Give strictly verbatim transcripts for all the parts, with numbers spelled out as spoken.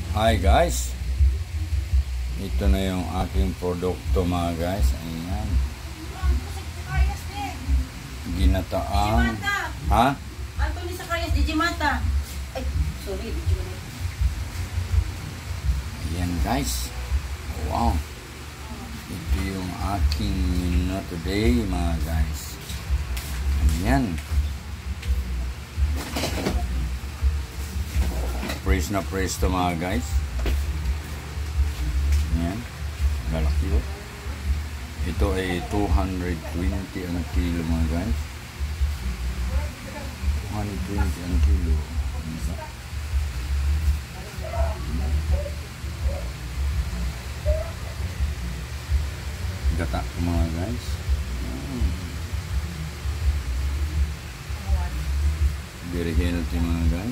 Hi guys, ito na yung aking produkto mga guys. Ayan, ginataang ha? Anthony Zacarias, Digimata. Ay, sorry, Digimata. Ayan guys, wow, ito yung aking menu today mga guys. Ayan, praise na praise to mga guys. Ayan, lalaki oh. Ito ay two hundred twenty ang kilo mga guys. two hundred twenty ang kilo. Gata ko mga guys. Hmm. Very healthy mga guys.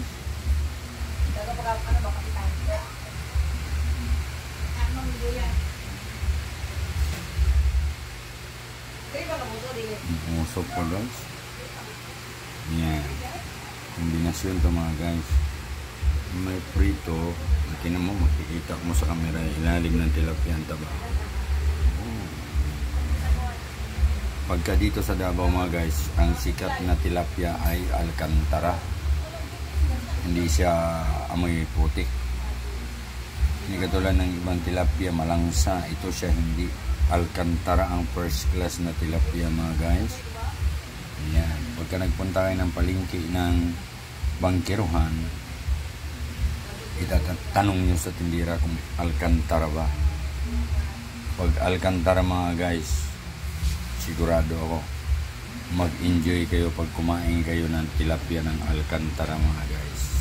Usok po guys. Yan. Kombinasyon to mga guys. May prito. Tingnan mo, makikita mo sa camera ilalim ng tilapia ang taba. Oh. Pagka dito sa Davao mga guys, ang sikat na tilapia ay Alcantara. Hindi siya amoy putik. Hindi katulad ng ibang tilapia malangsa. Ito siya hindi. Alcantara ang first class na tilapia mga guys. Ayan. Pagka nagpunta kayo ng palengke ng bangkiruhan, itatanong nyo sa tindira kung Alcantara ba. Pag Alcantara mga guys, sigurado ako mag-enjoy kayo pag kumain kayo ng tilapia ng Alcantara mga guys.